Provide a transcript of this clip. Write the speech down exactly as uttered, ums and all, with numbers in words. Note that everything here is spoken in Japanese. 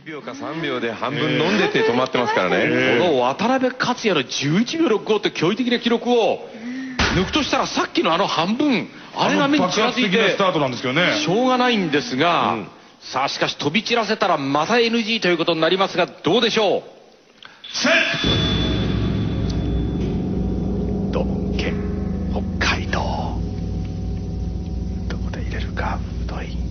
びょうかさんびょうで半分飲んでて止まってますからね、 えー、この渡辺克也のじゅういちびょうろくごって驚異的な記録を抜くとしたら、さっきのあの半分あれが目にちらついてスタートなんですけどね、 しょうがないんですが、うん、さあしかし飛び散らせたらまた エヌジー ということになりますが、どうでしょう。 セット土門県北海道、どこで入れるか太い。